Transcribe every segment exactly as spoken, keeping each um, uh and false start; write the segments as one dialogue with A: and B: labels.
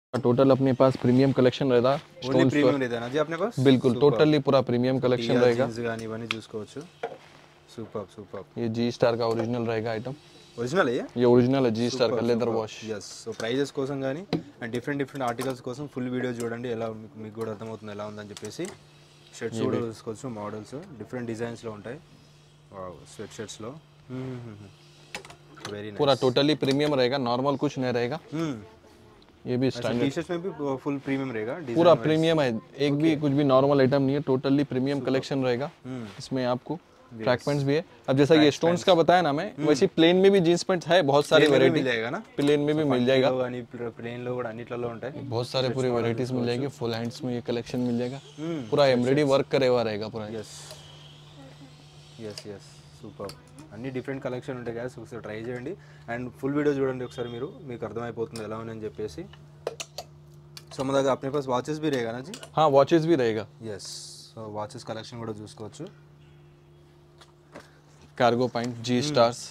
A: Total अपने पास premium collection रहता
B: ఓన్లీ ప్రీమియం లేదనా जी अपने पास
A: बिल्कुल टोटली पूरा प्रीमियम कलेक्शन रहेगा।
B: జీన్స్ గాని ఇవన్నీ చూసుకోవచ్చు। Super super.
A: ये जी स्टार का ओरिजिनल रहेगा आइटम।
B: ఒరిజినల్ ఏ
A: ये ओरिजिनल है जी स्टार का leather wash.
B: yes so prices కోసం గాని అండ్ డిఫరెంట్ డిఫరెంట్ ఆర్టికల్స్ కోసం ఫుల్ వీడియో చూడండి ఎలా మీకు కూడా అర్థమవుతుంది ఎలా ఉందని చెప్పేసి। షర్ట్స్ కూడా చూసుకోవచ్చు మోడల్స్ డిఫరెంట్ డిజైన్స్ లో ఉంటాయి। వావ్ స్వెట్ షర్ట్స్ లో वेरी नाइस
A: पूरा टोटली प्रीमियम रहेगा, नॉर्मल कुछ नहीं रहेगा। ये भी
B: स्टैंडर्ड टी-शर्ट्स में भी फुल प्रीमियम रहेगा,
A: पूरा प्रीमियम है, एक भी कुछ भी नॉर्मल आइटम नहीं है, टोटली प्रीमियम कलेक्शन रहेगा। इसमें आपको ट्रैक पैंट्स भी है। अब जैसा ये स्टोन्स का बताया ना मैं, वैसे प्लेन में भी जींस पैंट्स है, बहुत सारी वैरायटी मिल जाएगा ना, प्लेन में भी मिल जाएगा,
B: प्लेन లో కూడా అన్నిట్లలో ఉంటాయి,
A: बहुत सारे पूरी वैरायटीज मिल जाएगी। फुल हैंड्स में ये कलेक्शन मिल जाएगा, पूरा एम्ब्रॉयडरी वर्क करे हुआ रहेगा पूरा।
B: Yes yes yes super. అన్ని డిఫరెంట్ కలెక్షన్ ఉంటాయి గాయ్స్, ఒకసారి ట్రై చేయండి అండ్ ఫుల్ వీడియో చూడండి ఒకసారి, మీరు మీకు అర్థమైపోతుంది ఎలా ఉందని చెప్పేసి। సో మన దగ్గర अपने पास వాచెస్ भी रहेगा ना जी?
A: हाँ वॉचेस भी रहेगा।
B: यस సో వాచెస్ కలెక్షన్ కూడా చూసుకోవచ్చు।
A: Cargo pant G Stars,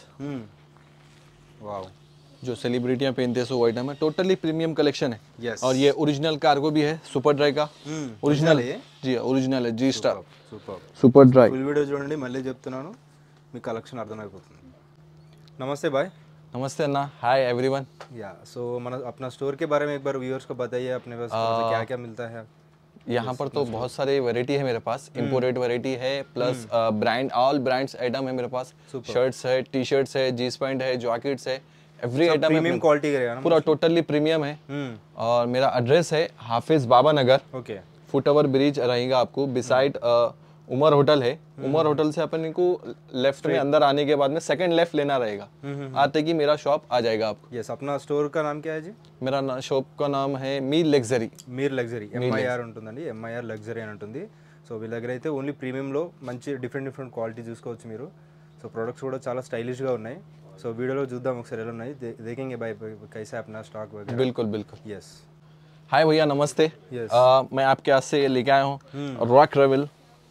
B: wow
A: जो सेलिब्रिटियां पहनते हैं सो आइटम है, टोटली प्रीमियम कलेक्शन है।
B: yes.
A: और ये ओरिजिनल कार्गो भी है, सुपर ड्राई का ओरिजिनल है जी, ओरिजिनल है G Star
B: super
A: super dry.
B: Full video చూడండి, మళ్ళీ చెప్తున్నాను మీ కలెక్షన్ అర్థమైపోతుంది। నమస్తే भाई।
A: नमस्ते अन्ना, हाय एवरीवन।
B: या सो मन अपना स्टोर के बारे में एक बार व्यूअर्स को बताइए, अपने पास क्या क्या मिलता है?
A: यहाँ पर तो बहुत सारे वैरायटी है मेरे पास, इंपोर्टेड वैरायटी है, plus brand all brands item है मेरे पास। शर्ट्स है, टी शर्ट्स है, जीन्स पैंट है, जैकेट्स है, एवरी आइटम
B: प्रीमियम क्वालिटी रहेगा ना,
A: पूरा टोटली प्रीमियम है। और मेरा एड्रेस है Hafiz Baba Nagar,
B: okay,
A: foot over bridge रहेगा आपको बिसाइड उमर होटल है। उमर होटल से अपन को लेफ्ट में अंदर आने के बाद में सेकंड लेफ्ट लेना रहेगा, आते की मेरा शॉप आ जाएगा आपको।
B: यस अपना स्टोर का नाम क्या है जी?
A: मेरा ना, शॉप का नाम है Mir luxury.
B: Mir luxury MIR ఉంటుందండి, ఎంఐఆర్ లగ్జరీ అని ఉంటుంది। సో వీళ్ళ దగ్గర అయితే ఓన్లీ ప్రీమియంలో మంచి డిఫరెంట్ డిఫరెంట్ క్వాలిటీ చూసుకోవచ్చు మీరు। సో ప్రొడక్ట్స్ కూడా చాలా స్టైలిష్గా ఉన్నాయి। సో వీడియోలో చూద్దాం ఒకసారి ఎలా ఉన్నాయి, देखेंगे भाई कैसा है अपना स्टॉक वगैरह।
A: बिल्कुल बिल्कुल।
B: यस
A: हाय भैया नमस्ते।
B: yes.
A: आ, मैं आपके हाथ से ये लेके आया हूँ रॉक रेवल।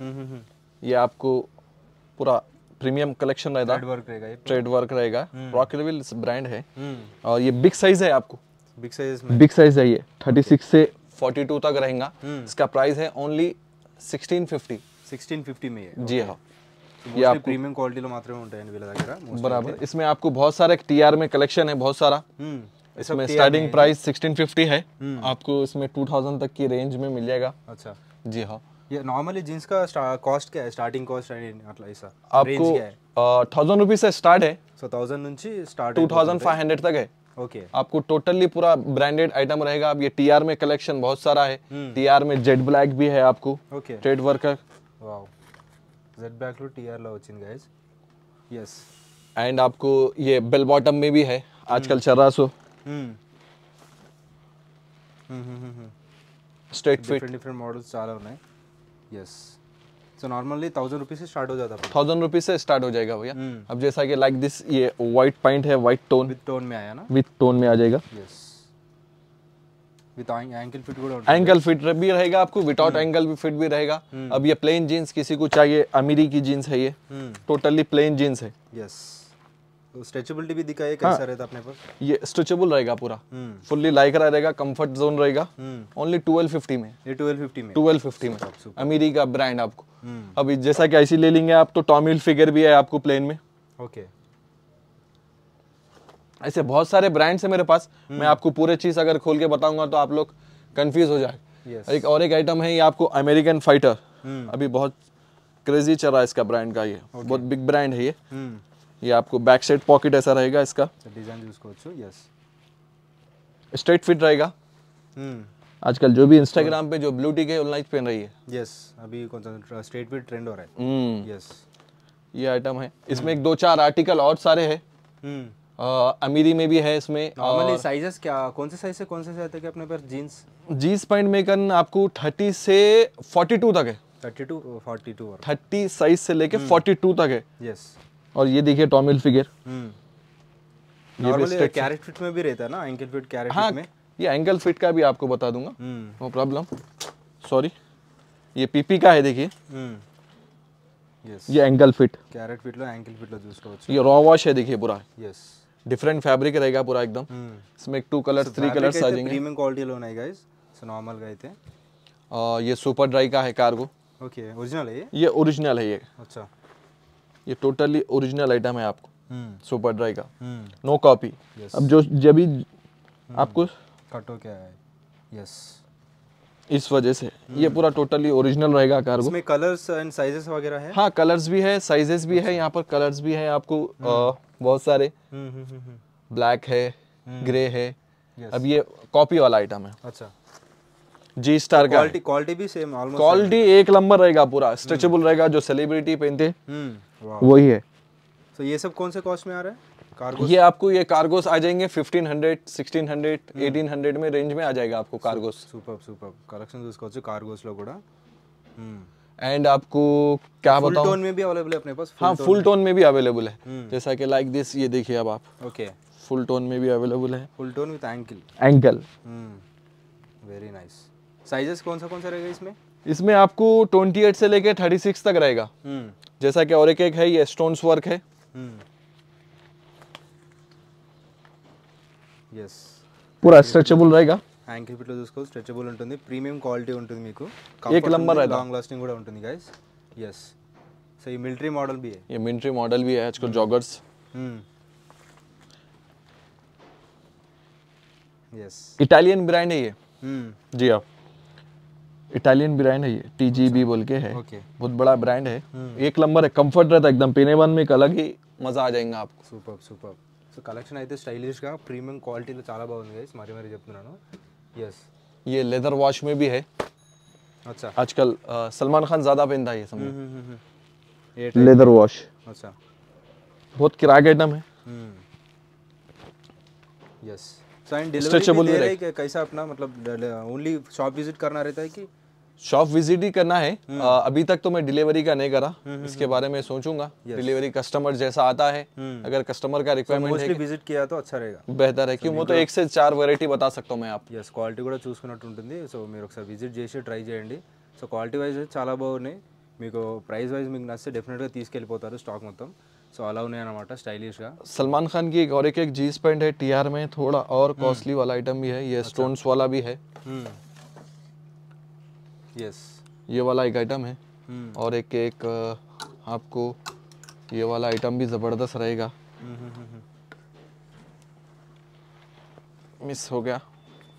A: ये आपको पूरा प्रीमियम कलेक्शन रहेगा,
B: ट्रेड वर्क रहेगा, ये
A: ट्रेड वर्क रहेगा। रॉक रेवल ब्रांड है और ये बिग साइज है आपको,
B: बिग साइज में
A: बिग साइज है ये छत्तीस से बयालीस तक रहेगा। इसका प्राइस है only sixteen fifty.
B: Sixteen fifty में है
A: जी हाँ,
B: ये आपको प्रीमियम क्वालिटी లో మాత్రమే ఉంటాయండి వీళ్ళ దగ్గర
A: बराबर। इसमें आपको बहुत सारे टीआर में कलेक्शन है, बहुत सारा। इसमें स्टार्टिंग प्राइस सिक्सटीन फिफ्टी है, आपको इसमें टू थाउजेंड तक की रेंज में मिल जाएगा।
B: अच्छा
A: जी हाँ।
B: ये नॉर्मली जींस का कॉस्ट क्या है, स्टार्टिंग कॉस्ट मतलब ऐसा
A: आपको थाउजेंड रुपीज से स्टार्ट है,
B: సో థౌసండ్ నుంచి start
A: two thousand five hundred तक है।
B: ओके
A: आपको टोटली पूरा ब्रांडेड आइटम रहेगा। अब ये टीआर में कलेक्शन बहुत सारा है, टीआर में जेड ब्लैक भी है आपको,
B: okay
A: thread worker.
B: Wow jet black లో टीआर లో వచ్చింది गाइस। यस
A: एंड आपको ये बेल बॉटम में भी है, आजकल चल रहा so straight fit
B: different different models చాలా ఉన్నాయి। Yes so normally thousand rupees से स्टार्ट हो जाता है,
A: थाउजेंड रुपीज से स्टार्ट हो जाएगा भैया। अब जैसा कि लाइक दिस ये व्हाइट पैंट है, व्हाइट टोन
B: विद टोन में आया ना,
A: विद टोन में आ जाएगा।
B: यस विद एंकल फिट కూడా ఉంటుంది,
A: एंकल फिट भी रहेगा आपको, विदाउट एंकल भी फिट भी रहेगा। अब ये प्लेन जीन्स किसी को चाहिए, अमीरी की जीन्स है ये, टोटली प्लेन जीन्स है।
B: यस तो स्ट्रेचेबिलिटी भी दिखाइए कैसा रहता है अपने पास?
A: ये स्ट्रेचेबल रहेगा पूरा, फुल्ली लाइक्रा रहेगा, कंफर्ट जोन रहेगा। ओनली ट्वेल्व फिफ्टी में,
B: ये ट्वेल्व फिफ्टी में
A: ट्वेल्व फिफ्टी में अमीरी का ब्रांड आपको। अभी जैसा कि ऐसी ले लेंगे आप तो टॉमिल फिगर भी है आपको प्लेन में।
B: ओके
A: ऐसे बहुत सारे ब्रांड्स है मेरे पास, मैं आपको पूरे चीज अगर खोल के बताऊंगा तो आप लोग कंफ्यूज हो जाए।
B: Yes.
A: एक और एक आइटम है ये आपको अमेरिकन फाइटर, अभी बहुत क्रेजी चल रहा है इसका ब्रांड का, ये बहुत बिग ब्रांड है ये। ये आपको बैक साइड पॉकेट ऐसा रहेगा इसका,
B: डिजाइन చూసుకోవచ్చు। यस
A: स्ट्रेट फिट रहेगा। आजकल जो भी इंस्टाग्राम पे जो ब्लू टिक है ऑनलाइन पहन रही है।
B: यस अभी కొంచెం स्ट्रेट फिट ट्रेंड हो रहा है। यस
A: ये आइटम है, इसमें एक दो चार आर्टिकल और सारे हैं, अमीरी में भी है इसमें।
B: नॉर्मली साइजेस क्या, कौन से साइज से कौन से साइज तक है अपने पास जीन्स?
A: जीन्स पैंट में कन आपको थर्टी से फोर्टी टू तक है,
B: thirty two forty two
A: thirty size से लेके फोर्टी टू तक है।
B: यस
A: और ये देखिए टॉमिल फिगर,
B: नॉर्मली कैरेट फिट में भी रहता है ना, एंकल फिट कैरेट
A: हाँ,
B: फिट में।
A: ये एंकल फिट का भी आपको बता दूंगा, नो प्रॉब्लम। सॉरी ये पीपी का है, देखिए
B: यस
A: ये एंकल फिट,
B: कैरेट फिट लो एंकल फिट लो చూసుకోవచ్చు।
A: ये रॉ वॉश है देखिए पूरा।
B: यस
A: डिफरेंट फैब्रिक रहेगा पूरा एकदम। इसमें टू कलर्स थ्री कलर्स आ जाएंगे।
B: प्रीमियम क्वालिटी లో ఉన్నాయి गाइस। సో నార్మల్ గా అయితే
A: ये सुपर ड्राई का है कार्गो।
B: ओके ओरिजिनल है ये?
A: ये ओरिजिनल है ये।
B: अच्छा
A: ये टोटली ओरिजिनल आइटम है आपको सुपर ड्राई का, नो कॉपी। अब जो जब भी आपको
B: कट हो क्या है, यस,
A: इस वजह से ये पूरा टोटली ओरिजिनल रहेगा कार्गो।
B: इसमें कलर्स एंड साइजेस वगैरह है?
A: हाँ कलर्स भी है, साइजेस भी है, यहाँ पर कलर्स भी है आपको बहुत सारे, ब्लैक है, ग्रे है। अब ये कॉपी वाला आइटम है।
B: अच्छा
A: जी स्टार का
B: क्वालिटी क्वालिटी भी सेम ऑलमोस्ट?
A: क्वालिटी एक नंबर रहेगा, पूरा स्ट्रेचेबल रहेगा, जो सेलिब्रिटी पहनते वही है।
B: तो ये सब कौन से कॉस्ट में आ रहा है कार्गो?
A: ये आपको ये कार्गोस आ जाएंगे fifteen hundred, sixteen hundred, eighteen hundred में रेंज में आ जाएगा आपको कार्गोस।
B: సూపర్ సూపర్ కలెక్షన్ చూసుకోవచ్చు కార్గోస్ లో కూడా।
A: एंड आपको क्या बताऊं,
B: फुल टोन में भी अवेलेबल है अपने पास?
A: हाँ फुल टोन में भी अवेलेबल है, जैसा कि लाइक दिस, ये देखिए अब आप,
B: ओके
A: फुल टोन में भी अवेलेबल है।
B: Full tone with ankle
A: ankle
B: very nice. Sizes कौन सा कौन सा रहेगा इसमें?
A: इसमें आपको अट्ठाईस से लेके छत्तीस तक रहेगा। जैसा कि और एक एक है, ये स्टोन्स वर्क है।
B: यस
A: पूरा स्ट्रेचेबल रहेगा,
B: యాంకిల్ ఫిట్ లో చూసుకో, స్ట్రెచబుల్ ఉంటుంది, ప్రీమియం క్వాలిటీ ఉంటుంది మీకు,
A: एक नंबर है,
B: లాంగ్ లాస్టింగ్ కూడా ఉంటుంది गाइस। यस సో ये मिलिट्री मॉडल भी है,
A: ये मिलिट्री मॉडल भी है आजकल जॉगर्स।
B: यस
A: इटालियन ब्रांड है ये। जी आप इटालियन ब्रांड है ये, टी जी बी बोल के है,
B: ओके
A: बहुत बड़ा ब्रांड है, एक नंबर है, कंफर्ट रहता है एकदम, पीने वन में एक अलग ही मजा आ जाएगा आपको।
B: Super super. సో కలెక్షన్ అయితే స్టైలిష్ గా ప్రీమియం క్వాలిటీలో చాలా బాగుంది गाइस, మరి మరి చెప్తున్నాను। यस
A: ये लेदर वॉश में भी है।
B: अच्छा
A: आजकल सलमान खान ज्यादा पहनता है ये सब,
B: ये
A: लेदर वॉश।
B: अच्छा
A: बहुत किराक आइटम है।
B: यस सो एंड डिलीवरी दे रहे हैं कैसा अपना, मतलब ओनली शॉप विजिट करना रहता है कि?
A: शॉप विजिट ही करना है। आ, अभी तक तो मैं डिलीवरी का नहीं करा, इसके बारे में सोचूंगा। डिलीवरी कस्टमर जैसा आता है, अगर कस्टमर का रिक्वायरमेंट है,
B: विजिट किया तो अच्छा रहेगा,
A: बेहतर है, क्यों वो तो एक से चार वैरायटी बता सकता हूँ मैं आप।
B: यस క్వాలిటీ కూడా చూసుకున్నట్టు ఉంటుంది। సో మీరు ఒకసారి విజిట్ చేసి ట్రై చేయండి। సో క్వాలిటీ వైజ్ చాలా బాగున్నాయి, మీకు ప్రైస్ వైజ్ మీకు నచ్చితే డెఫినెట్గా తీసుకెళ్ళిపోతారు స్టాక్ మొత్తం। సో అలా ఉన్నాయి అన్నమాట స్టైలిష్గా।
A: सलमान खान की एक और एक एक जीन्स पैंट है टीआर में, थोड़ा और कॉस्टली वाला आइटम भी है, ये स्टोन्स वाला भी है।
B: यस
A: ये वाला एक आइटम है, और एक एक आपको ये वाला आइटम भी ज़बरदस्त रहेगा। मिस हो गया,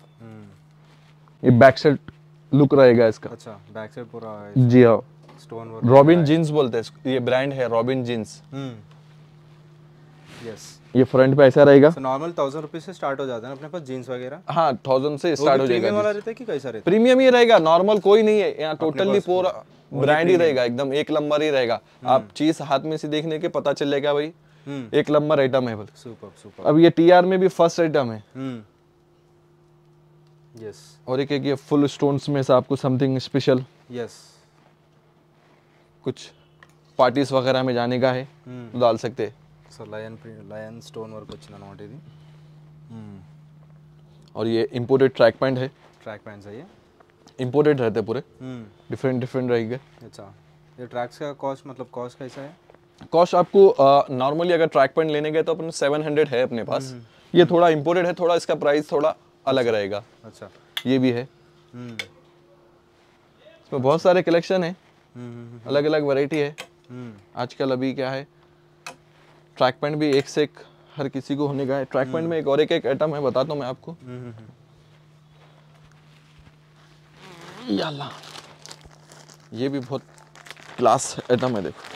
A: ये बैक साइड लुक रहेगा इसका।
B: अच्छा बैक साइड पूरा
A: जी हाँ,
B: स्टोन वर्क,
A: रॉबिन जीन्स बोलते हैं, ये ब्रांड है रॉबिन जीन्स।
B: यस
A: ये फ्रंट पे ऐसा रहेगा।
B: तो नॉर्मल थाउजेंड रुपीज से स्टार्ट हो जाता है अपने पास जीन्स वगैरह?
A: हाँ थाउजेंड से स्टार्ट हो जाएगा।
B: प्रीमियम वाला रहता है कि कैसा रहता है?
A: प्रीमियम ही रहेगा, नॉर्मल कोई नहीं है यहाँ, टोटली पूरा ब्रांड ही रहेगा, एकदम एक नंबर ही रहेगा। आप चीज हाथ में से देखने के पता चलेगा भाई एक नंबर आइटम है।
B: Super super.
A: अब ये टीआर में भी फर्स्ट आइटम है।
B: यस
A: और एक एक ये फुल स्टोन्स में से आपको समथिंग स्पेशल,
B: यस
A: कुछ पार्टीज वगैरह में जाने का है तो डाल सकते हैं।
B: So lion lion stone work వచ్చింది అన్నమాట ఇది।
A: और ये इंपोर्टेड ट्रैक पैंट है,
B: ट्रैक पैंट्स है ये,
A: इंपोर्टेड रहते पूरे, डिफरेंट डिफरेंट रहेंगे।
B: अच्छा ये ट्रैक्स का कॉस्ट, मतलब कॉस्ट कैसा है?
A: कॉस्ट आपको नॉर्मली अगर ट्रैक पैंट लेने गए तो अपन सेवन हंड्रेड है अपने पास, ये थोड़ा इंपोर्टेड है, थोड़ा इसका प्राइस थोड़ा अलग रहेगा।
B: अच्छा
A: ये भी है, इसमें बहुत सारे कलेक्शन है, अलग अलग वैरायटी है। आजकल अभी क्या है, ट्रैक पैंट भी एक से एक हर किसी को होने का है। ट्रैक पैंट में एक और एक एक आइटम है, बताता हूँ मैं आपको। याल्ला ये भी बहुत क्लास आइटम है, देखो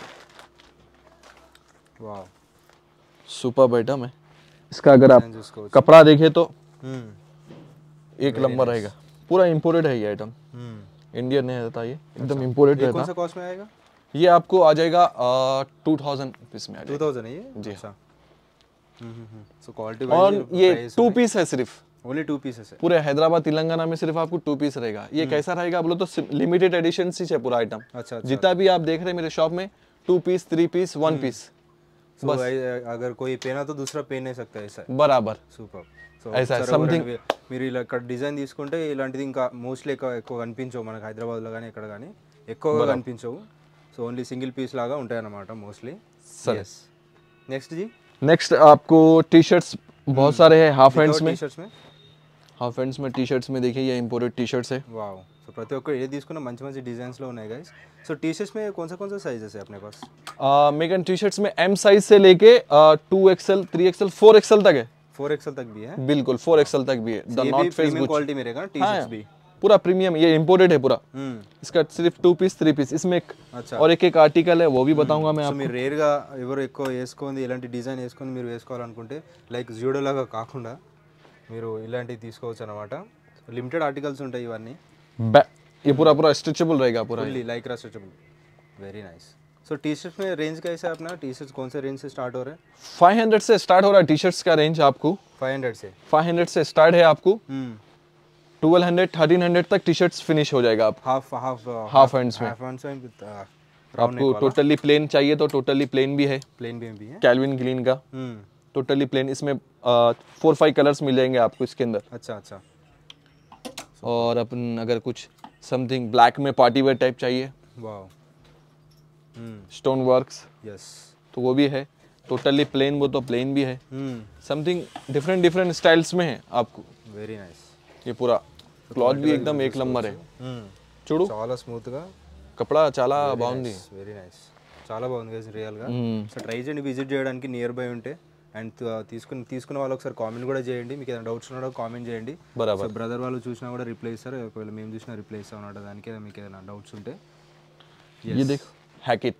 B: वाह
A: सुपर आइटम है। इसका अगर आप कपड़ा देखें तो एक नंबर रहेगा, पूरा इंपोर्टेड है ये आइटम, इंडियन नहीं रहता ये, एकदम इंपोर्टेड रहता।
B: कौन सा कॉस्ट में आएगा
A: ये? आपको आ जाएगा टू थाउजेंड रुपीज में आ जाएगा।
B: टू थाउजेंड है ये?
A: जी
B: अच्छा। सो क्वालिटी
A: और ये टू पीस है सिर्फ,
B: ओनली टू पीसेस है
A: पूरे हैदराबाद तेलंगाना में, सिर्फ आपको टू पीस रहेगा। ये कैसा रहेगा बोलो तो लिमिटेड एडिशन सी है पूरा आइटम।
B: अच्छा
A: जितना भी आप देख रहे हैं मेरे शॉप में, two piece, three piece, one piece,
B: बस अगर कोई पहना तो दूसरा पहन नहीं सकता, ऐसा
A: बराबर।
B: సూపర్। సో
A: ऐसा समथिंग
B: మీరు ఇలా ఇక్కడ డిజైన్ తీసుకుంటే ఇలాంటిది ఇంకా మోస్ట్లీ ఎక్కువ ఎక్కువ కనిపించవు మనకి హైదరాబాద్లో కానీ ఎక్కడ కానీ ఎక్కువగా కనిపించవు। సో ఓన్లీ సింగిల్ పీస్ లాగా ఉంటాయి అన్నమాట మోస్ట్లీ।
A: సరే
B: నెక్స్ట్ జీ
A: नेक्स्ट आपको टी शर्ट्स बहुत सारे हैं हाफ हैंड्स में।
B: टी-शर्ट्स में
A: హాఫ్ హ్యాండ్స్ में టీ షర్ట్స్ में देखिए ये इंपोर्टेड टी शर्ट्स है।
B: वाओ, సో ప్రతి ఒక్క ఏ తీసుకున్నా మంచి మంచి డిజైన్స్ లో ఉన్నాయి गाइस। సో टी शर्ट्स में कौन सा कौन सा साइजेस है अपने पास?
A: मेगन टी शर्ट्स में एम साइज से लेके two XL, three XL, four XL तक है।
B: फोर एक्सएल तक भी है?
A: बिल्कुल फोर एक्सएल तक भी है। The North Face
B: premium quality में रहेगा टी शर्ट्स भी
A: पूरा प्रीमियम, ये इंपोर्टेड है पूरा। इसका सिर्फ टू पीस थ्री पीस इसमें एक
B: अच्छा
A: और एक एक आर्टिकल है वो भी बताऊंगा मैं
B: సో
A: आपको।
B: మీరు రేర్ గా ఎవరు ఎక్కువ వేసుకొని ఇలాంటి డిజైన్ వేసుకొని మీరు వేసుకోవాలనుకుంటే లైక్ జూడో లాగా కాకుండా మీరు ఇలాంటివి తీసుకోవచ్చు అన్నమాట। लिमिटेड आर्टिकल्स ఉంటాయి ఇవన్నీ।
A: ये पूरा पूरा स्ट्रेचेबल रहेगा पूरा,
B: fully like stretchable, very nice. So T shirt में रेंज कैसा है अपना? टी शर्ट्स कौन से रेंज से स्टार्ट हो रहे हैं?
A: फाइव हंड्रेड से स्टार्ट हो रहा है टी शर्ट्स का रेंज आपको।
B: फाइव हंड्रेड से
A: फाइव हंड्रेड से स्टार्ट है आपको, ट्वेल्व हंड्रेड थर्टीन हंड्रेड तक टी शर्ट्स फिनिश हो जाएगा आप
B: हाफ हाफ
A: हाफ हैंड्स में।
B: हाफ हैंड्स में
A: आपको टोटली प्लेन चाहिए तो टोटली प्लेन भी है,
B: प्लेन भी भी है
A: कैल्विन क्लीन का टोटली प्लेन। इसमें फोर फाइव कलर्स मिल जाएंगे आपको इसके अंदर।
B: अच्छा अच्छा।
A: और अपन अगर कुछ समथिंग ब्लैक में पार्टी वेयर टाइप चाहिए,
B: वाओ,
A: स्टोन वर्क्स,
B: यस,
A: तो वो भी है। टोटली प्लेन वो तो प्लेन भी है। समथिंग डिफरेंट डिफरेंट स्टाइल्स में है आपको।
B: Very nice.
A: ये पूरा क्लॉथ भी एकदम एक नंबर है చూడు,
B: చాలా స్మూత్ గా
A: కపడా చాలా బాగుంది।
B: వెరీ నైస్, చాలా బాగుంది గైస్ రియల్ గా। సో ట్రై చేయండి విజిట్ చేయడానికి నియర్ బై ఉంటే। అండ్ తీసుకుని తీసుకున్న వాళ్ళు ఒకసారి కామెంట్ కూడా చేయండి, మీకు ఏదైనా డౌట్స్ ఉన్నా కామెంట్ చేయండి।
A: బరాబర్,
B: బ్రదర్ వాళ్ళు చూసినా కూడా రిప్లై ఇస్తారు, ఒకవేళ మేము చూసినా రిప్లై ఇస్తాం అన్నమాట దానికి। మీకు ఏదైనా డౌట్స్ ఉంటే
A: ये देखो हैकिट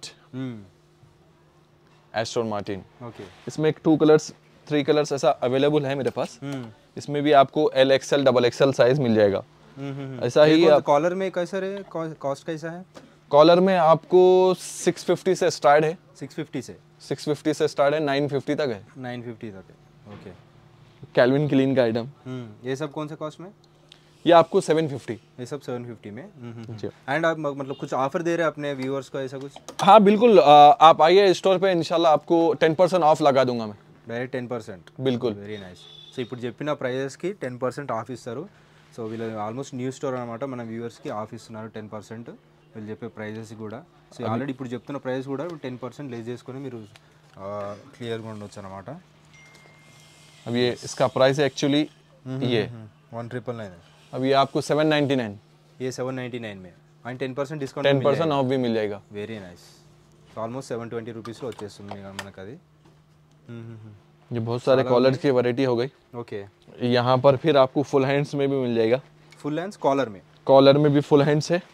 A: एस्टोन मार्टिन।
B: ओके,
A: इसमें एक टू कलर्स थ्री कलर्स ऐसा अवेलेबल है मेरे पास। इसमें भी आपको L XL double XL size मिल जाएगा। ऐसा ही
B: कॉलर में कैसा है, कॉस्ट कैसा है?
A: कॉलर में आपको सिक्स फिफ्टी से स्टार्ट है।
B: सिक्स फिफ्टी से
A: सिक्स फिफ्टी से स्टार्ट है, नाइन फिफ्टी तक है।
B: नाइन फिफ्टी तक है, ओके।
A: कैल्विन क्लीन का आइटम।
B: ये सब कौन से कॉस्ट में?
A: ये आपको सेवन फिफ्टी।
B: ये सब सेवन फिफ्टी में। एंड आप मतलब कुछ ऑफर दे रहे हैं अपने व्यूअर्स को, ऐसा कुछ?
A: हाँ बिल्कुल, आप आइए स्टोर पे, इंशाल्लाह आपको टेन परसेंट ऑफ लगा दूंगा मैं।
B: Direct ten percent?
A: బిల్కుల్,
B: వెరీ నైస్। సో ఇప్పుడు చెప్పిన ప్రైజెస్కి టెన్ పర్సెంట్ ఆఫ్ ఇస్తారు। సో వీళ్ళు ఆల్మోస్ట్ న్యూ స్టోర్ అనమాట, మన వ్యూవర్స్కి ఆఫ్ ఇస్తున్నారు టెన్ పర్సెంట్ వీళ్ళు చెప్పే ప్రైజెస్ కూడా। సో ఆల్రెడీ ఇప్పుడు చెప్తున్న ప్రైస్ కూడా టెన్ పర్సెంట్ లెస్ చేసుకొని మీరు క్లియర్గా ఉండొచ్చు అనమాట।
A: अब ये इसका प्राइस है एक्चुअली ये
B: वन ट्रिपल नाइन।
A: अब ये आपको सेवन नाइन्टी नाइन,
B: ये सेवन नाइन्टी नाइन में and ten percent discount,
A: ten percent off भी मिल जाएगा।
B: Very nice. So almost seven twenty రూపీస్లో వచ్చేస్తుంది మనకు అది।
A: ये बहुत सारे कॉलर्स की वैरायटी हो गई।
B: ओके,
A: यहाँ पर फिर आपको फुल हैंड्स में भी मिल जाएगा।
B: फुल हैंड्स कॉलर में?
A: कॉलर में भी फुल हैंड्स है,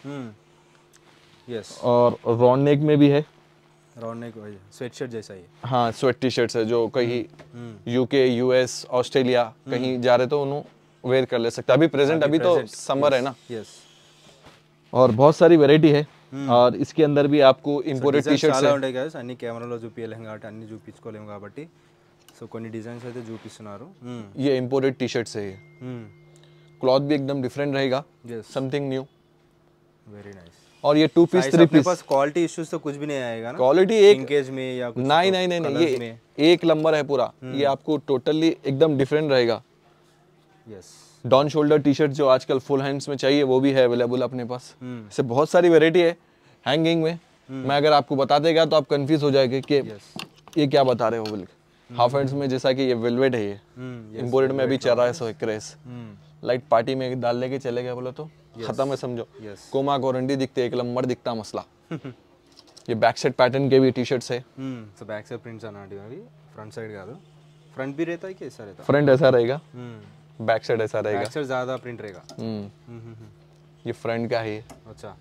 B: यस।
A: और राउंड नेक में भी है।
B: राउंड नेक स्वेट शर्ट जैसा ही?
A: हाँ, स्वेट टी शर्ट्स है जो कहीं यूके, यूएस, ऑस्ट्रेलिया कहीं जा रहे तो उन्होंने वेयर कर ले सकते। अभी प्रेजेंट अभी तो समर है ना,
B: यस।
A: और बहुत सारी वैरायटी है। और इसके अंदर भी आपको इंपोर्टेड टी शर्ट्स
B: చాలా ఉంటాయి गाइस, అన్ని కెమెరాలో చూపియలేం కాబట్టి అన్ని చూపించుకోలేం కాబట్టి సో కొన్ని డిజైన్స్ అయితే చూపిస్తున్నారు।
A: ये इंपोर्टेड टी शर्ट्स है। ये क्लॉथ भी एकदम डिफरेंट रहेगा, समथिंग न्यू,
B: वेरी नाइस।
A: और ये टू पीस थ्री पीस,
B: पास क्वालिटी इश्यूज तो कुछ भी नहीं आएगा ना?
A: क्वालिटी एक
B: लिंकेज में या कुछ?
A: नहीं नहीं नहीं नहीं, ये एक नंबर है पूरा। ये आपको टोटली एकदम डिफरेंट रहेगा।
B: यस,
A: डॉन शोल्डर टी शर्ट जो आजकल फुल हैंड्स में चाहिए वो भी है अवेलेबल अपने पास। इससे बहुत सारी वैरायटी है। हैंगिंग में मैं अगर आपको बता देगा तो आप कंफ्यूज हो जाएंगे कि ये क्या बता रहे हो बोल के। हाफ हैंड्स में जैसा कि ये वेलवेट है, ये इंपोर्टेड में अभी चल रहा है सो क्रेज। लाइट पार्टी में डालने के चले गए बोलो तो खत्म है समझो। कोमा कोरंडी दिखते, एक नंबर दिखता मसला। ये बैक साइड पैटर्न के भी टी शर्ट्स है।
B: సో బ్యాక్ సైడ్ ప్రింట్స్ అన్నట్టు అవి, ఫ్రంట్ సైడ్ కాదు। फ्रंट भी रहता है कि ऐसा रहता है?
A: फ्रंट ऐसा रहेगा, बैक साइड ऐसा रहेगा।
B: बैक साइड ज्यादा प्रिंट रहेगा।
A: ये फ्रंट का है।
B: अच्छा,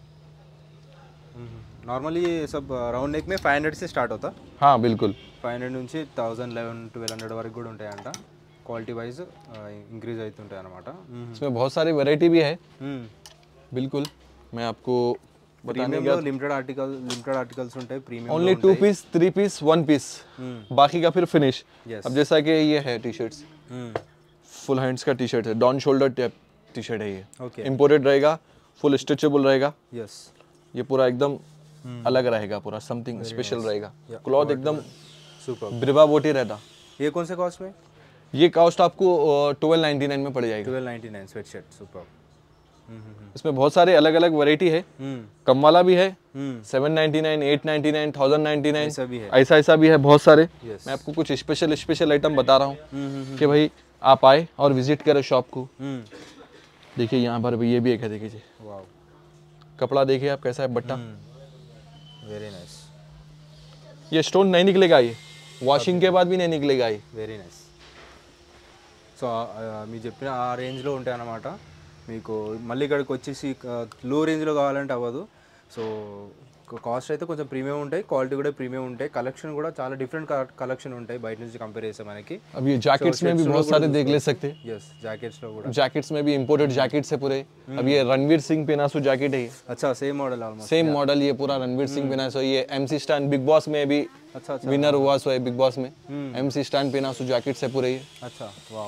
B: नॉर्मली ये सब राउंड नेक में फाइव हंड्रेड से स्टार्ट होता?
A: हाँ बिल्कुल,
B: फाइव हंड्रेड నుంచి థౌజండ్ లెవెన్ ట్వెల్వ్ హండ్రెడ్ వరకు కూడా ఉంటాయంట। క్వాలిటీ వైజ్ इंक्रीज అవుతుంటాయి అన్నమాట।
A: इसमें बहुत सारी वैरायटी भी है। बिल्कुल, मैं आपको बताने
B: का लिमिटेड आर्टिकल लिमिटेड आर्टिकल्स ఉంటాయి premium.
A: Only two piece three piece one piece, बाकी का फिर फिनिश। अब जैसा कि ये है टी शर्ट्स, फुल हैंड्स का टी शर्ट है, डॉन शोल्डर टाइप टी शर्ट है। ये इंपोर्टेड रहेगा, फुल स्ट्रेचेबल रहेगा।
B: यस,
A: ये पूरा एकदम अलग रहेगा, पूरा समथिंग स्पेशल रहेगा। क्लॉथ एकदम
B: सुपर
A: ब्रिवा बोटी रहता।
B: ये कौन से कॉस्ट में?
A: ये कॉस्ट आपको ट्वेल्व नाइन्टी नाइन में पड़ जाएगी।
B: Twelve ninety nine sweatshirt, super.
A: इसमें बहुत सारे अलग अलग वैरायटी है, कम वाला भी है, seven ninety nine, eight ninety nine, thousand ninety nine, ऐसा ऐसा भी है बहुत सारे। मैं आपको कुछ स्पेशल स्पेशल आइटम बता रहा हूँ कि भाई आप आए और विजिट करें शॉप को। देखिए यहाँ पर भी ये भी एक है, देखिए कपड़ा देखिए आप कैसा है, बट्टा
B: वेरी नाइस।
A: ये स्टोन नहीं निकलेगा, ये వాషింగ్ के बाद भी नहीं निकलेगा ये।
B: Very nice. సో మీరు చెప్పిన ఆ రేంజ్లో ఉంటాయి అన్నమాట। మీకు మళ్ళీ ఇక్కడికి వచ్చేసి లో రేంజ్లో కావాలంటే అవ్వదు। సో కాస్ట్ అయితే కొంచెం ప్రీమియం ఉంటాయి, క్వాలిటీ కూడా ప్రీమియం ఉంటాయి, కలెక్షన్ కూడా చాలా డిఫరెంట్ కలెక్షన్ ఉంటాయి బయట నుంచి కంపేర్ చేస్తే మనకి।
A: अब ये जैकेट्स में भी बहुत सारे देख ले सकते हैं।
B: यस, जैकेट्स లో కూడా
A: जैकेट्स में भी इंपोर्टेड जैकेट्स है पूरे। अब ये रणवीर सिंह पेनासो जैकेट है ये।
B: अच्छा, same model almost
A: same model ये पूरा रणवीर सिंह पेनासो। ये एमसी स्टैन बिग बॉस में भी
B: अच्छा अच्छा
A: विनर हुआ सो है, बिग बॉस में एमसी स्टैन पेनासो जैकेट्स है पूरे ये।
B: अच्छा वाओ।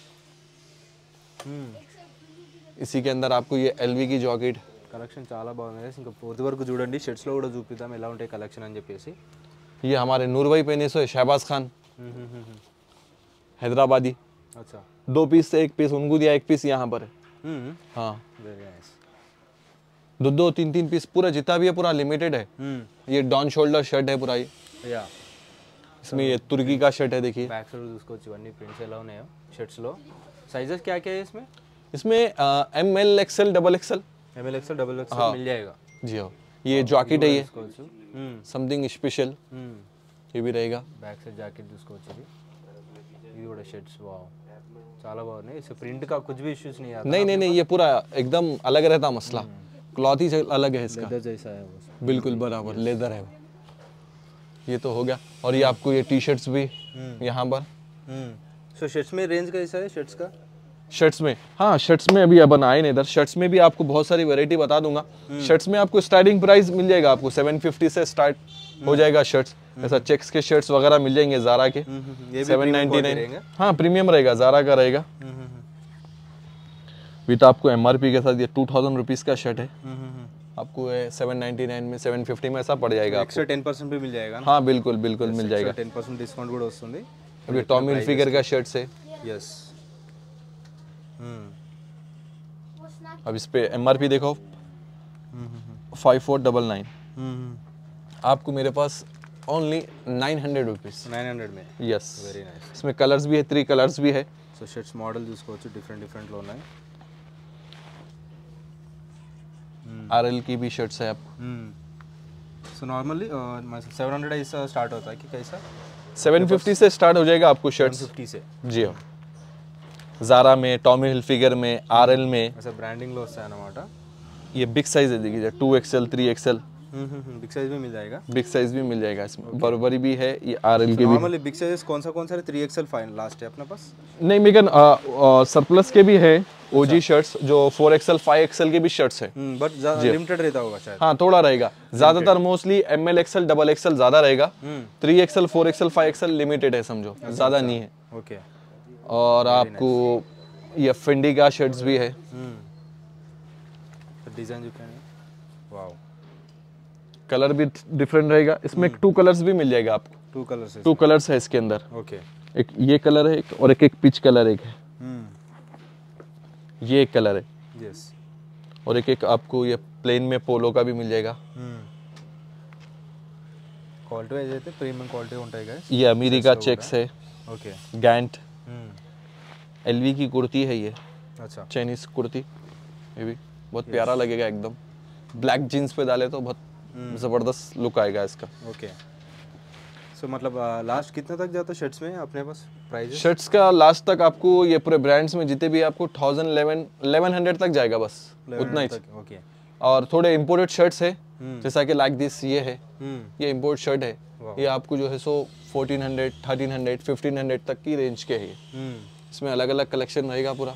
A: इसी के अंदर आपको ये एलवी की जैकेट
B: కలెక్షన్ చాలా బాగుంది గైస్। ఇంకా పూర్తి వరకు చూడండి, షర్ట్స్ లో కూడా చూపిద్దాం ఎలా ఉంటాయి కలెక్షన్ అని చెప్పేసి।
A: ये हमारे नूर भाई पेनेसो है, शहबाज खान हैदराबादी।
B: अच्छा,
A: दो पीस से एक पीस उनको दिया, एक पीस यहाँ पर है। हाँ
B: वेरी नाइस।
A: दो दो तीन तीन पीस पूरा जितना भी है पूरा लिमिटेड है। ये डॉन शोल्डर शर्ट है पूरा ये।
B: या
A: इसमें ये तुर्की का शर्ट है, देखिए
B: బ్యాక్ సైడ్ చూసుకోవచ్చు ఇవన్నీ ప్రింట్స్ ఎలా ఉన్నాయో షర్ట్స్ లో। సైజెస్ क्या क्या है इसमें?
A: इसमें M L XL double XL
B: M L XL double XL मिल जाएगा
A: जी। हाँ ये जैकेट है, ये
B: చూసుకోవచ్చు।
A: समथिंग स्पेशल ये भी रहेगा।
B: బ్యాక్ సైడ్ జాకెట్ చూసుకోవచ్చు, ఇది ఇది కూడా షర్ట్స్ వావ్ చాలా బాగున్నాయి। इस प्रिंट का कुछ भी इश्यूज नहीं आता।
A: नहीं नहीं नहीं, ये पूरा एकदम अलग रहता मसला, क्लॉथ ही अलग है इसका,
B: लेदर जैसा है वो,
A: बिल्कुल बराबर लेदर है वो। ये तो हो गया। और ये आपको ये टी शर्ट्स भी यहाँ पर।
B: सो शर्ट्स में रेंज कैसा है शर्ट्स का?
A: शर्ट्स में हाँ, शर्ट्स में अभी अपन आए नहीं इधर। शर्ट्स में भी आपको बहुत सारी वैरायटी बता दूंगा। शर्ट्स में आपको स्टार्टिंग प्राइस मिल जाएगा, आपको सेवन फिफ्टी से स्टार्ट हो जाएगा शर्ट्स। ऐसा चेक्स के शर्ट्स वगैरह मिल जाएंगे ज़ारा के, सेवन नाइन्टी नाइन। हाँ प्रीमियम रहेगा, ज़ारा का रहेगा। विथ आपको एमआरपी के साथ ये टू थाउजेंड रुपीज़ का शर्ट है, आपको सेवन नाइन्टी नाइन में सेवन फिफ्टी में ऐसा पड़ जाएगा।
B: एक्स्ट्रा टेन परसेंट भी मिल जाएगा।
A: हाँ बिल्कुल बिल्कुल मिल जाएगा,
B: टेन परसेंट डिस्काउंट కూడా వస్తుంది।
A: अभी टॉमी हिल्फिगर का शर्ट्स है।
B: यस।
A: अब इस पे एमआरपी देखो फाइव फोर डबल नाइन, आपको मेरे पास only nine hundred rupees
B: nine hundred में।
A: Yes
B: very nice.
A: इसमें कलर्स भी है, थ्री कलर्स भी है।
B: సో షర్ట్స్ మోడల్ చూసుకోవచ్చు, డిఫరెంట్ డిఫరెంట్ లో ఉన్నాయి।
A: आरएल की भी शर्ट्स है आपको।
B: सो नॉर्मली सेवन हंड्रेड ऐसा स्टार्ट होता है कि कैसा?
A: सेवन फिफ्टी से स्टार्ट हो जाएगा आपको शर्ट्स।
B: फिफ्टी से
A: जी हाँ, ज़ारा में, टॉमी हिल्फिगर में, आरएल में
B: ऐसा ब्रांडिंग లో వస్తాయి అన్నమాట।
A: ये बिग साइज है, देखिए two XL three XL
B: big size भी मिल जाएगा।
A: बिग साइज भी मिल जाएगा इसमें, बर्बरी भी है। ये आरएल के भी
B: नॉर्मली बिग साइज कौन सा कौन सा है? थ्री एक्सएल फाइन लास्ट है अपने पास।
A: नहीं मेगन सरप्लस के भी है ओजी शर्ट्स, जो फोर एक्सएल फाइव एक्सएल के भी शर्ट्स है,
B: बट लिमिटेड रहता होगा शायद।
A: हाँ थोड़ा रहेगा, ज्यादातर mostly M L XL double XL ज्यादा रहेगा। Three XL four XL five XL limited है समझो, ज्यादा नहीं है।
B: ओके।
A: और आपको ये फेंडी का शर्ट्स भी है,
B: डिजाइन जो क्या है, वाओ
A: कलर भी डिफरेंट रहेगा। इसमें टू कलर्स भी मिल जाएगा आपको,
B: टू कलर्स है।
A: टू कलर्स है इसके अंदर।
B: ओके।
A: एक ये कलर है एक, और एक एक पिच कलर एक है, ये एक कलर है।
B: यस।
A: और एक एक आपको ये प्लेन में पोलो का भी मिल जाएगा।
B: क्वालिटी వైజ్ అయితే ప్రీమియం క్వాలిటీ ఉంటాయి गाइस।
A: ये अमेरिका चेक्स है,
B: ओके।
A: गैंट एलवी की कुर्ती है ये,
B: अच्छा
A: चाइनीज कुर्ती, ये भी बहुत प्यारा लगेगा एकदम। ब्लैक जीन्स पे डाले तो बहुत जबरदस्त लुक आएगा इसका।
B: ओके। सो मतलब लास्ट कितने तक जाता है शर्ट्स में अपने पास प्राइस?
A: शर्ट्स का लास्ट तक आपको ये पूरे ब्रांड्स में जितने भी आपको थाउजेंड इलेवन इलेवन हंड्रेड तक जाएगा, बस उतना ही।
B: ओके।
A: और थोड़े इम्पोर्टेड शर्ट्स है, जैसा कि लाइक दिस ये है, ये इम्पोर्ट शर्ट है, ये आपको जो है so fourteen hundred thirteen hundred fifteen hundred तक की रेंज के है। इसमें अलग अलग कलेक्शन रहेगा पूरा,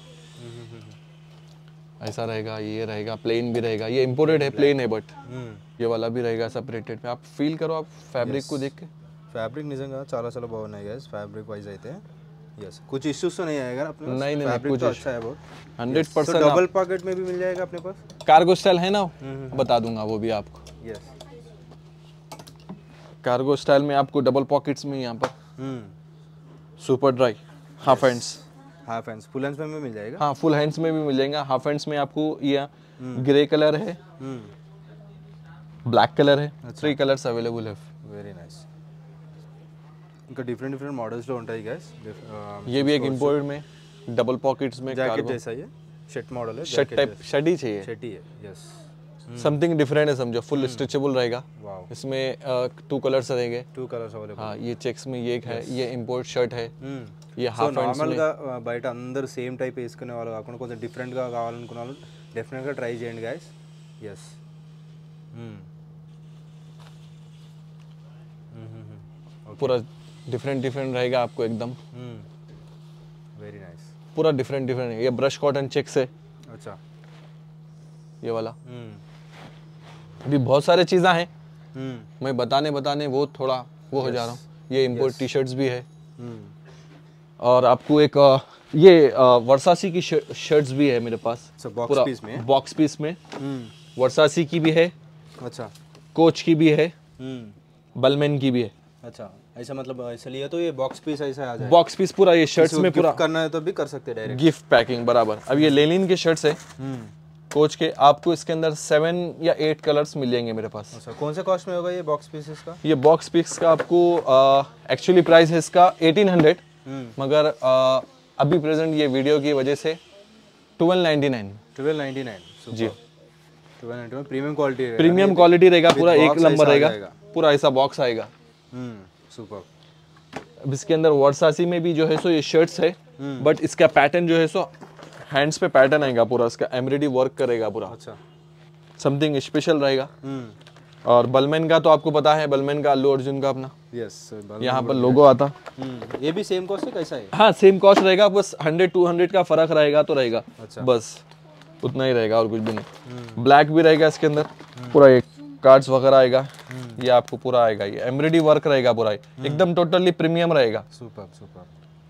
A: ऐसा रहेगा, ये रहेगा, प्लेन भी रहेगा। ये इम्पोर्टेड है, प्लेन है, बट ये वाला भी रहेगा सेपरेटेड में। आप फील करो आप फैब्रिक को देख के,
B: ఫ్యాబ్రిక్ నిజంగా చాలా చాలా బాగున్నాయి गाइस। ఫ్యాబ్రిక్ వైజ్ అయితే यस कुछ इश्यूज तो नहीं आएगा अपने पास?
A: नहीं नहीं
B: फैब्रिक
A: कुछ
B: तो अच्छा है बहुत,
A: हंड्रेड परसेंट।
B: डबल पॉकेट में भी मिल जाएगा अपने पास।
A: कार्गो स्टाइल है ना, बता दूंगा वो भी आपको।
B: यस।
A: कार्गो स्टाइल में आपको डबल पॉकेट्स में यहाँ पर super dry half hands,
B: half hands, full hands में भी मिल जाएगा?
A: हाँ फुल हैंड्स में भी मिल जाएगा। हाफ हैंड्स में आपको ये ग्रे कलर है, ब्लैक कलर है, थ्री कलर्स अवेलेबल है।
B: Very nice. ఇంకా डिफरेंट डिफरेंट मॉडल्स లో ఉంటాయి गाइस।
A: ये भी एक इंपोर्टेड में डबल पॉकेट्स में
B: जैकेट जैसा ये शर्ट मॉडल है,
A: शर्ट टाइप शर्ट ही चाहिए,
B: शर्ट ही है। यस,
A: समथिंग डिफरेंट है समझो, फुल स्ट्रेचेबल रहेगा।
B: वाओ,
A: इसमें टू कलर्स रहेंगे,
B: टू कलर्स अवेलेबल।
A: हाँ ये चेक्स में ये एक है, ये इंपोर्ट शर्ट है, ये हाफ हैंड्स
B: నార్మల్ గా బయట అందరూ సేమ్ టైప్ వేసుకునే వాళ్ళు కాకుండా కొంచెం డిఫరెంట్ గా కావాలనుకునే వాళ్ళు డెఫినెట్ గా ట్రై చేయండి गाइस। यस,
A: पूरा डिफरेंट डिफरेंट रहेगा आपको एकदम।
B: वेरी नाइस,
A: पूरा डिफरेंट डिफरेंट। ये ब्रश कॉटन चेक्स है,
B: अच्छा
A: ये वाला। अभी बहुत सारे चीज़ें हैं, मैं बताने बताने वो थोड़ा वो हो जा रहा हूँ। ये इंपोर्ट टी शर्ट्स भी है, और आपको एक ये वर्सासी की शर्ट्स भी है मेरे पास,
B: बॉक्स पीस में,
A: बॉक्स पीस में वर्सासी की भी है,
B: अच्छा
A: कोच की भी है, बलमैन की भी है।
B: अच्छा, ऐसा मतलब ऐसा लिया तो ये बॉक्स पीस ऐसा आ जाएगा?
A: बॉक्स पीस पूरा ये शर्ट्स में पूरा
B: करना है तो भी कर सकते हैं डायरेक्ट,
A: गिफ्ट पैकिंग बराबर। अब ये लेनिन के शर्ट्स है कोच के, आपको इसके अंदर सेवन या एट कलर्स मिल जाएंगे मेरे पास।
B: अच्छा, कौन से कॉस्ट में होगा ये बॉक्स पीसेस का?
A: ये बॉक्स पीस का आपको एक्चुअली प्राइस है इसका एटीन हंड्रेड, मगर आ, अभी प्रेजेंट ये वीडियो की वजह से twelve ninety nine.
B: Twelve ninety nine जी, twelve ninety nine premium quality रहेगा,
A: प्रीमियम क्वालिटी रहेगा, पूरा एक नंबर रहेगा, पूरा ऐसा बॉक्स आएगा।
B: सुपर।
A: अब इसके अंदर वर्सासी में भी जो है सो ये शर्ट्स है, बट इसका पैटर्न जो है सो हैंड्स पे पैटर्न आएगा पूरा, इसका एम्ब्रॉयडरी वर्क करेगा पूरा।
B: अच्छा,
A: समथिंग स्पेशल रहेगा। और बलमैन का तो आपको पता है, बलमैन का अल्लू अर्जुन का अपना,
B: यस,
A: यहाँ पर लोगो आता।
B: ये भी सेम कॉस्ट है कैसा है?
A: हाँ सेम कॉस्ट रहेगा, बस हंड्रेड टू हंड्रेड का फर्क रहेगा तो रहेगा।
B: अच्छा,
A: बस उतना ही रहेगा और कुछ भी नहीं। ब्लैक भी रहेगा इसके अंदर, पूरा एक कार्ड्स वगैरह आएगा, ये आपको पूरा आएगा, ये एम्ब्रॉयडरी वर्क रहेगा पूरा, एकदम टोटली प्रीमियम रहेगा।
B: Super super,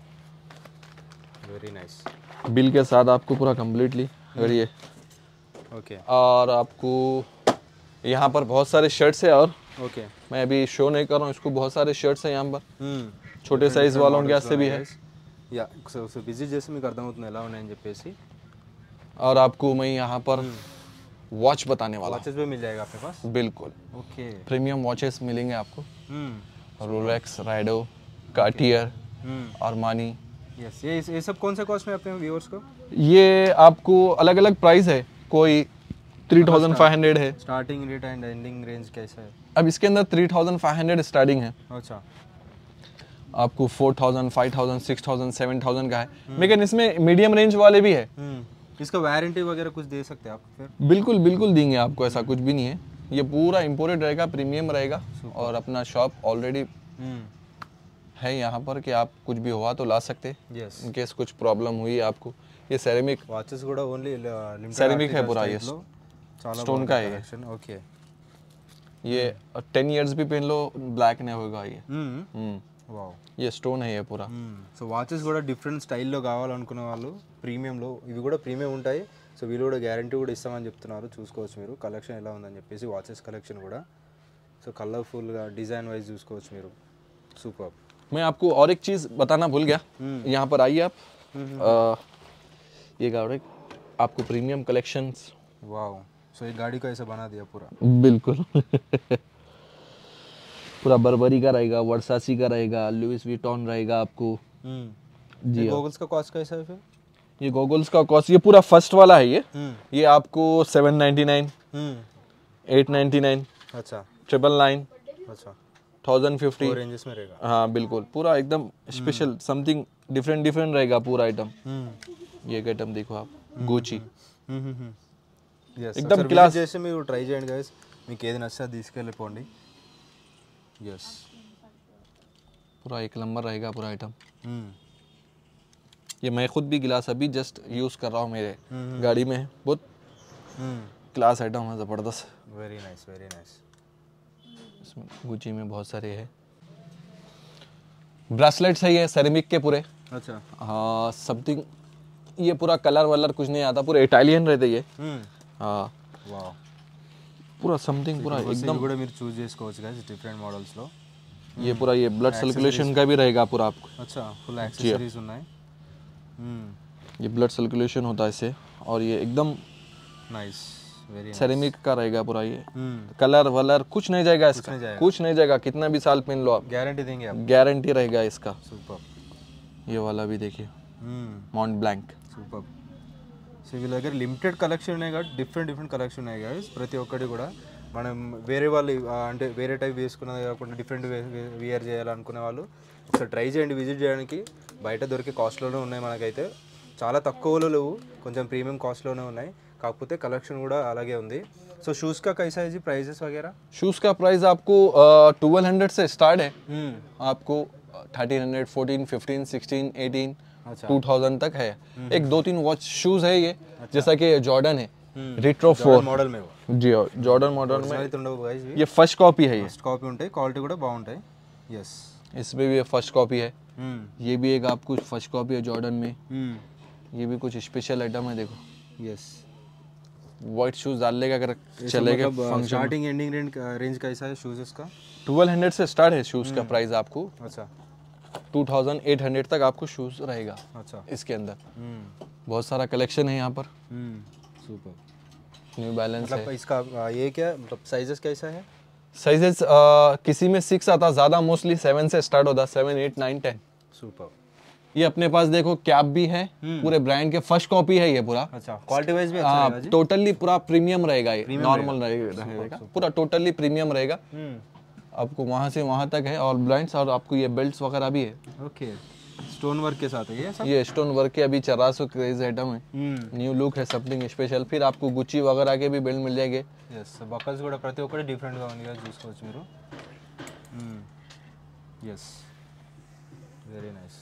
B: very nice.
A: Bill के साथ आपको पूरा कंप्लीटली ये
B: ओके।
A: और आपको यहाँ पर बहुत सारे शर्ट्स है, और
B: ओके
A: मैं अभी शो नहीं कर रहा हूँ इसको, बहुत सारे शर्ट्स हैं यहाँ पर, छोटे साइज वालों के से भी है।
B: या సో విజిట్ చేసి మీకు అర్థమవుతుంది ఎలా ఉన్నాయని చెప్పేసి।
A: और आपको मैं यहाँ पर वॉच बताने वाला,
B: वॉचेस भी मिल जाएगा आपके पास?
A: बिल्कुल,
B: ओके,
A: प्रीमियम वॉचेस मिलेंगे आपको, Rolex, Rado, Cartier, Armani.
B: Yes, ये ये सब कौन से कॉस्ट में अपने व्यूअर्स को?
A: ये आपको अलग अलग प्राइस है, कोई थ्री थाउजेंड फाइव हंड्रेड है
B: starting rate and ending range कैसा है?
A: अब इसके अंदर three thousand five hundred starting है।
B: अच्छा,
A: आपको four thousand, five thousand, six thousand, seven thousand का है, लेकिन इसमें मीडियम रेंज वाले भी है।
B: इसका वारंटी वगैरह कुछ दे सकते हैं आप फिर?
A: बिल्कुल बिल्कुल देंगे आपको, ऐसा कुछ भी नहीं है, ये पूरा इंपोर्टेड रहेगा, प्रीमियम रहेगा। और अपना शॉप ऑलरेडी है यहाँ पर कि आप कुछ भी हुआ तो ला सकते,
B: yes.
A: इन केस कुछ प्रॉब्लम हुई आपको। ये सेरेमिक
B: वाचेस కూడా ఓన్లీ
A: सेरेमिक है पूरा, ये स्टोन का है।
B: ओके,
A: ये टेन इयर्स भी पहन लो ब्लैक नहीं होगा ये।
B: వావ్,
A: ये స్టోన్ है ये पूरा।
B: సో వాచెస్ కూడా డిఫరెంట్ స్టైల్లో కావాలనుకునే వాళ్ళు ప్రీమియంలో ఇవి కూడా ప్రీమియం ఉంటాయి। సో వీళ్ళు కూడా గ్యారంటీ కూడా ఇస్తామని చెప్తున్నారు, చూసుకోవచ్చు మీరు కలెక్షన్ ఎలా ఉందని చెప్పేసి, వాచెస్ కలెక్షన్ కూడా సో కలర్ఫుల్గా డిజైన్ వైజ్ చూసుకోవచ్చు మీరు। సూపర్।
A: मैं आपको और एक चीज़ बताना भूल गया, यहाँ पर आइए आप, आ, ये गाड़ी आपको प्रीमियम कलेक्शंस।
B: वाओ, सो ये गाड़ी को ऐसा बना दिया पूरा?
A: बिल्कुल पूरा बर्बरी का रहेगा, वर्सासी का रहेगा, लुइस विटॉन रहेगा आपको।
B: जी, गॉगल्स का कॉस्ट कैसा है फिर?
A: ये गॉगल्स का कॉस्ट, ये पूरा फर्स्ट वाला है, ये ये आपको seven ninety nine, eight ninety nine,
B: अच्छा,
A: ट्रिपल नाइन,
B: अच्छा,
A: थाउजेंड फिफ्टी
B: रेंजेस में रहेगा।
A: हाँ बिल्कुल, पूरा एकदम स्पेशल, समथिंग डिफरेंट डिफरेंट रहेगा पूरा आइटम। ये आइटम देखो आप, गुची
B: एकदम क्लास जैसे మీరు ట్రై చేయండి गाइस, మీకు ఏది నచ్చితే తీసుకెళ్ళిపోండి। यस,
A: पूरा एक नंबर रहेगा पूरा आइटम। ये मैं खुद भी गिलास अभी जस्ट यूज कर रहा हूँ, मेरे गाड़ी में है, बहुत क्लास आइटम है, जबरदस्त।
B: Very nice, very nice.
A: इसमें गुची में बहुत सारे है, ब्रेसलेट्स है ये सेरेमिक के पूरे।
B: अच्छा,
A: हाँ, समथिंग ये पूरा कलर वलर कुछ नहीं आता, पूरा इटालियन रहते ये। हाँ,
B: वाह,
A: पूरा समथिंग पूरा एकदम
B: కూడా మీరు చూస్ చేసుకోవచ్చు गाइस డిఫరెంట్ మోడల్స్ లో।
A: ये पूरा ये ब्लड सर्कुलेशन का भी रहेगा पूरा आपको।
B: अच्छा, फुल एक्सेसरीज ఉన్నాయి। हम्म
A: ये ब्लड सर्कुलेशन होता है इससे, और ये एकदम
B: नाइस, वेरी
A: सेरेमिक का रहेगा पूरा। ये
B: हम्म
A: कलर वलर कुछ नहीं जाएगा इसका,
B: नहीं जाएगा।
A: कुछ नहीं जाएगा, कितना भी साल पहन लो आप,
B: गारंटी देंगे आप।
A: गारंटी रहेगा इसका।
B: सुपर।
A: ये वाला भी देखिए,
B: हम्म
A: माउंट ब्लैंक।
B: సూపర్. సో వీళ్ళ దగ్గర లిమిటెడ్ కలెక్షన్ ఉన్నాయి కాబట్టి డిఫరెంట్ డిఫరెంట్ కలెక్షన్ ఉన్నాయి గాయస్. ప్రతి ఒక్కటి కూడా మనం వేరే వాళ్ళు ఆ, అంటే వేరే టైప్ వేసుకున్నది కాకుండా డిఫరెంట్ వియర్ చేయాలనుకునే వాళ్ళు ఒకసారి ట్రై చేయండి విజిట్ చేయడానికి. బయట దొరికే కాస్ట్లోనే ఉన్నాయి, మనకైతే చాలా తక్కువలో లేవు, కొంచెం ప్రీమియం కాస్ట్లోనే ఉన్నాయి, కాకపోతే కలెక్షన్ కూడా అలాగే ఉంది. సో షూస్ का कैसा है जी प्राइसेस वगैरह?
A: शूज का प्राइस आपको ट्वेल्व हंड्रेड से स्टार्ट है, आपको thirteen hundred, fourteen, fifteen, sixteen, eighteen, two thousand तक है। एक दो तीन वॉच शूज है ये, जैसा कि जॉर्डन है रिट्रो फोर
B: మోడల్ में
A: जी, जॉर्डन मॉडल में
B: అయితే ఉండవు गाइस.
A: ये फर्स्ट कॉपी है, ये
B: ఫస్ట్ కాపీ ఉంటాయి, క్వాలిటీ కూడా బాగుంటాయి. यस.
A: इसमें भी फर्स्ट कॉपी है, ये भी एक आपको फर्स्ट कॉपी है जॉर्डन में। ये भी कुछ स्पेशल आइटम है, देखो
B: यस.
A: व्हाइट शूज डालने का अगर चलेगा function.
B: Starting ending range range कैसा है शूज इसका?
A: ट्वेल्व हंड्रेड से स्टार्ट है शूज का प्राइस आपको,
B: अच्छा
A: टू थाउजेंड एट हंड्रेड तक आपको शूज रहेगा
B: अच्छा.
A: इसके अंदर। बहुत सारा कलेक्शन है यहाँ पर,
B: सुपर.
A: न्यू बैलेंस है।
B: मतलब इसका आ, ये क्या मतलब साइजेस कैसा है?
A: साइजेस किसी में सिक्स आता, ज्यादा मोस्टली सेवन से स्टार्ट होता, seven eight nine ten.
B: Super.
A: ये अपने पास देखो कैप भी है, पूरे ब्रांड के फर्स्ट कॉपी है ये पूरा।
B: अच्छा, क्वालिटी वाइज भी अच्छा रहेगा जी.
A: टोटली पूरा प्रीमियम रहेगा, ये नॉर्मल रहेगा, पूरा टोटली प्रीमियम रहेगा। आपको वहाँ से वहाँ तक है, और ब्रांड्स, और आपको ये बेल्ट्स वगैरह भी है।
B: ओके, स्टोन वर्क के साथ है ये सब.
A: ये स्टोन वर्क के अभी चौरा सौ क्रेज आइटम है, न्यू लुक है, समथिंग स्पेशल। फिर आपको गुच्ची वगैरह के भी बेल्ट मिल जाएंगे।
B: ఎస్, బకల్స్ కూడా ప్రతి ఒక్కటి డిఫరెంట్గా ఉంది కదా, చూసుకోవచ్చు మీరు. Yes, very nice.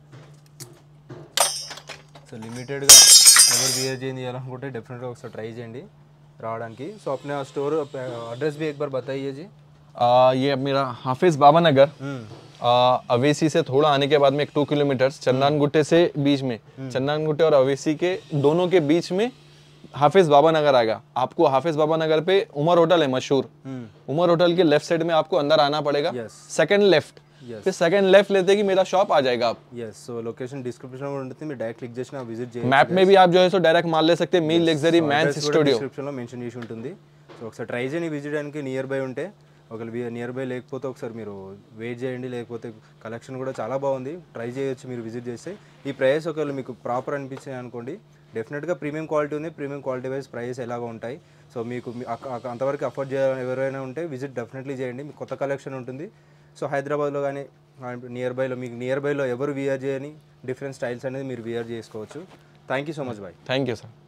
B: సో లిమిటెడ్గా ఎవరు వియర్ చేయండి చేయాలనుకుంటే డెఫినెట్గా ఒకసారి ట్రై చేయండి రావడానికి. సో अपने स्टोर एड्रेस भी एक बार बताइए जी.
A: आ, ये मेरा हाफिज बाबा नगर, अवेसी से थोड़ा आने के बाद में एक टू किलोमीटर, चंदन गुट्टे से बीच में, चंदन गुट्टे और अवेसी के दोनों के बीच में हाफिज बाबा नगर आएगा। आपको हाफिज बाबा नगर पे उमर होटल है मशहूर, उमर होटल के लेफ्ट साइड में आपको अंदर आना पड़ेगा, सेकंड लेफ्ट, फिर सेकंड लेफ्ट लेते कि मेरा शॉप आ जाएगा आप.
B: यस. సో లొకేషన్ డిస్క్రిప్షన్ లో ఉంటుంది, మీరు డైరెక్ట్ క్లిక్ చేసినా విజిట్ చేయండి.
A: मैप में भी आप जो है सो डायरेक्ट मान ले सकते हैं, मील लग्जरी मैन्स स्टूडियो
B: డిస్క్రిప్షన్ లో మెన్షన్ చేసి ఉంటుంది. సో ఒకసారి ట్రై చేయండి విజిట్ చేయడానికి. నియర్ బై ఉంటే ఒకవేళ నియర్ బై లేకపోతే ఒకసారి మీరు వెయిట్ చేయండి, లేకపోతే కలెక్షన్ కూడా చాలా బాగుంది, ట్రై చేయొచ్చు మీరు విజిట్ చేస్తే. ఈ ప్రైస్ ఒకవేళ మీకు ప్రాపర్ అనిపించాయి అనుకోండి, డెఫినెట్గా ప్రీమియం క్వాలిటీ ఉంది, ప్రీమియం క్వాలిటీ వైజ్ ప్రైస్ ఎలాగో ఉంటాయి. సో మీకు అంతవరకు అఫోర్డ్ చేయాలని ఎవరైనా ఉంటే విజిట్ డెఫినెట్లీ చేయండి, మీకు కొత్త కలెక్షన్ ఉంటుంది. సో హైదరాబాద్లో కానీ నియర్ బైలో మీకు నియర్ బైలో ఎవరు వియర్ చేయని డిఫరెంట్ స్టైల్స్ అనేది మీరు వియర్ చేసుకోవచ్చు. Thank you so much bye.
A: Thank you sir.